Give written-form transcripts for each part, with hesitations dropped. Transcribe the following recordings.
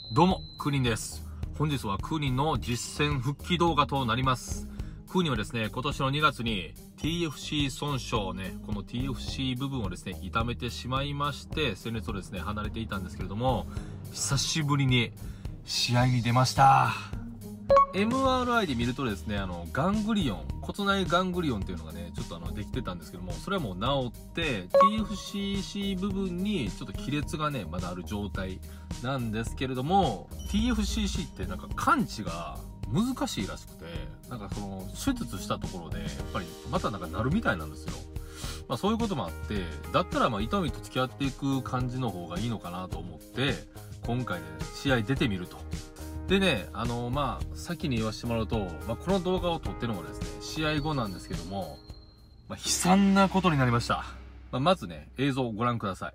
どうも、クーニンです。本日はクーニンの実践復帰動画となります。クーニンはですね、今年の2月に TFC 損傷ね、この TFC 部分をですね、痛めてしまいまして、戦列をですね、離れていたんですけれども、久しぶりに試合に出ました。MRI で見るとですね、ガングリオン、骨内ガングリオンっていうのがね、ちょっとできてたんですけども、それはもう治って、TFCC 部分にちょっと亀裂がね、まだある状態なんですけれども、TFCC ってなんか完治が難しいらしくて、なんかその、手術したところで、やっぱりまたなんかなるみたいなんですよ。まあそういうこともあって、だったらまあ痛みと付き合っていく感じの方がいいのかなと思って、今回ね、試合出てみると。でね、まあ、先に言わせてもらうと、まあ、この動画を撮ってるのがですね、試合後なんですけども、まあ、悲惨なことになりました。まあ、まずね、映像をご覧ください。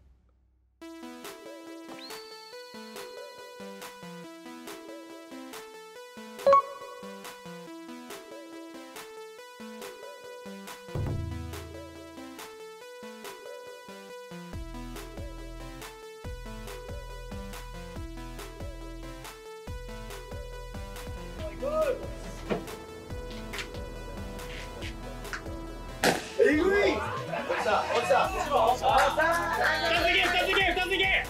えぐい。落ちた。二ついけ。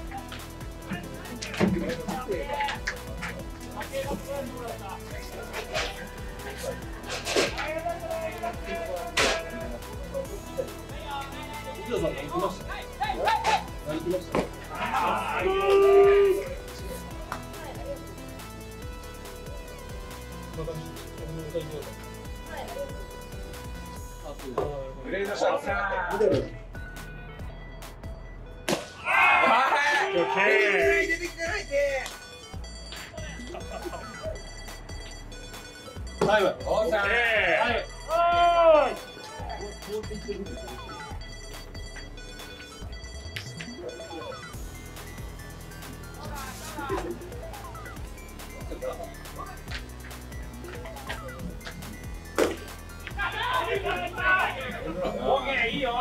出てきてないて。タイム。いいよ。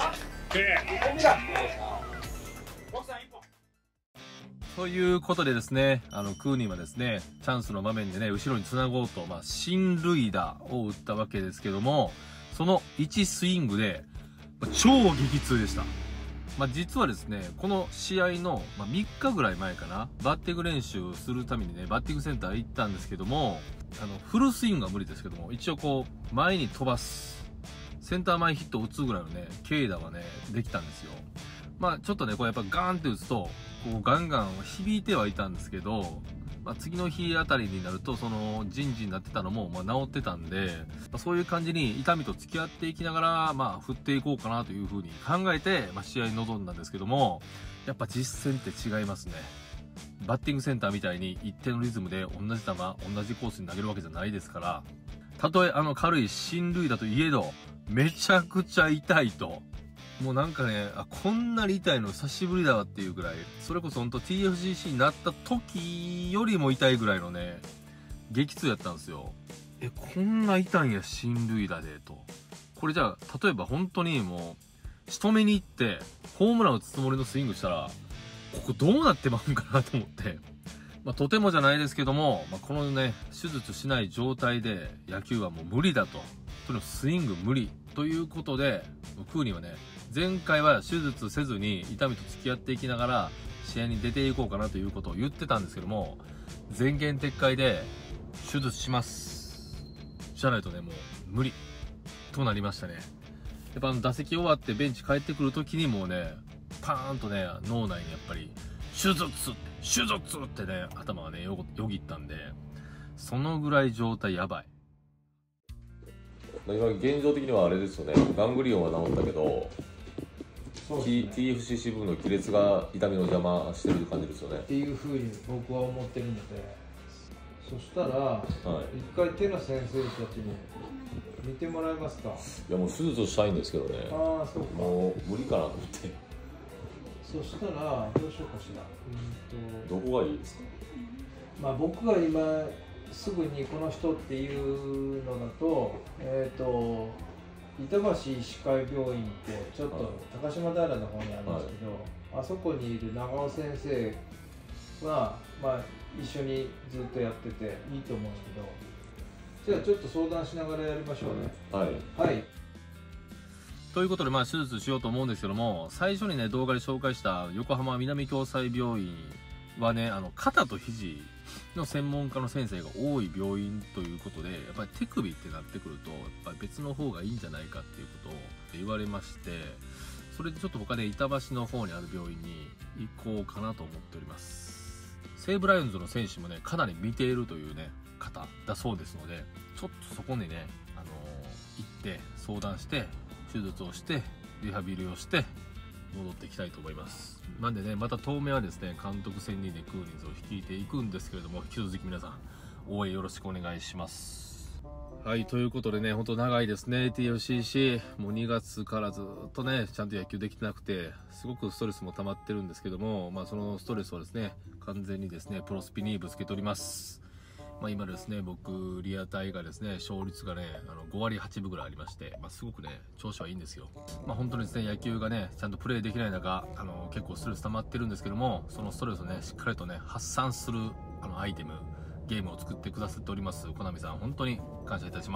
ということでですね、クーニーはですね、チャンスの場面でね、後ろに繋ごうと、まあ、進塁打を打ったわけですけども、その1スイングで、超激痛でした。まあ、実はですね、この試合の、3日ぐらい前かな、バッティング練習するためにね、バッティングセンター行ったんですけども、フルスイングは無理ですけども、一応こう、前に飛ばす、センター前ヒットを打つぐらいのね、軽打はね、できたんですよ。まあちょっとね、これやっぱガーンって打つと、こうガンガン響いてはいたんですけど、まあ次の日あたりになると、その、ジンジンになってたのも、まあ治ってたんで、まあ、そういう感じに痛みと付き合っていきながら、まあ振っていこうかなというふうに考えて、まあ試合に臨んだんですけども、やっぱ実戦って違いますね。バッティングセンターみたいに一定のリズムで同じ球、同じコースに投げるわけじゃないですから、たとえ軽い進塁打といえど、めちゃくちゃ痛いと。もうなんかね、こんなに痛いの久しぶりだわっていうぐらい、それこそほんと TFCC になった時よりも痛いぐらいのね、激痛やったんですよ。こんな痛いんや、進塁打で、と。これじゃあ、例えば本当にもう、仕留めに行って、ホームラン打つつもりのスイングしたら、ここどうなってまうんかなと思って。まあ、とてもじゃないですけども、まあ、このね、手術しない状態で野球はもう無理だと。そのスイング無理ということで、クーニーはね、前回は手術せずに痛みと付き合っていきながら試合に出ていこうかなということを言ってたんですけども、前言撤回で手術します。じゃないとね、もう無理となりましたね。やっぱ打席終わってベンチ帰ってくる時にもうね、パーンとね、脳内にやっぱり手術ってね、頭がね、よぎったんで、そのぐらい状態やばい。 今現状的にはあれですよね、ガングリオンは治ったけど、TFCC 部分の亀裂が痛みの邪魔してる感じですよね。 っていうふうに僕は思ってるので、そしたら、一回手の先生たちに見てもらえますか。 いやもう手術したいんですけどね。 ああ、そうか。 もう無理かなと思って。 そしたらどうしようかしら。 どこがいいですか。 まあ僕が今すぐにこの人っていうのだと、板橋医師会病院ってちょっと高島平の方にあるんですけど、あそこにいる長尾先生はまあ一緒にずっとやってていいと思うんだけど、じゃあちょっと相談しながらやりましょうね。 はい。 はい。 ということで、手術しようと思うんですけども、最初にね、動画で紹介した横浜南共済病院はね、肩と肘の専門家の先生が多い病院ということで、やっぱり手首ってなってくると、やっぱり別の方がいいんじゃないかっていうことを言われまして、それでちょっと他で板橋の方にある病院に行こうかなと思っております。西武ライオンズの選手もね、かなり見ているというね、方だそうですので、ちょっとそこにね、行って相談して、手術をしてリハビリをして戻っていきたいと思います。なんでね、また当面はですね、監督専任でクーニンズを率いていくんですけれども、引き続き皆さん応援よろしくお願いします。はい、ということでね、ほんと長いですね、 TFCC もう2月からずっとねちゃんと野球できてなくて、すごくストレスも溜まってるんですけども、そのストレスをですね完全にですねプロスピにぶつけております。今ですね、僕リアタイがですね勝率がね5割8分ぐらいありまして、すごくね調子はいいんですよ。本当にですね野球がねちゃんとプレーできない中結構ストレス溜まってるんですけども、そのストレスをねしっかりとね発散するアイテムゲームを作ってくださっておりますコナミさん、本当に感謝いたします。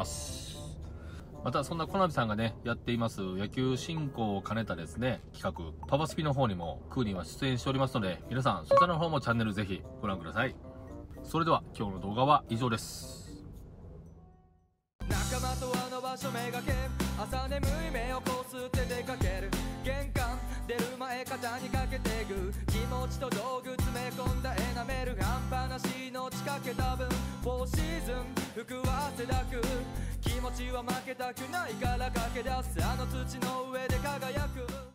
またそんなコナミさんがねやっています野球振興を兼ねたですね企画パパスピの方にもクーニーは出演しておりますので、皆さんそちらの方もチャンネルぜひご覧ください。それでは今日の動画は以上です。 仲間とあの場所めがけ、朝眠い目をこすって出かける、玄関出る前肩にかけてグー、気持ちと道具詰め込んだエナメル、半端なし命かけた分フォーシーズン服は汗だく、気持ちは負けたくないから駆け出すあの土の上で輝く。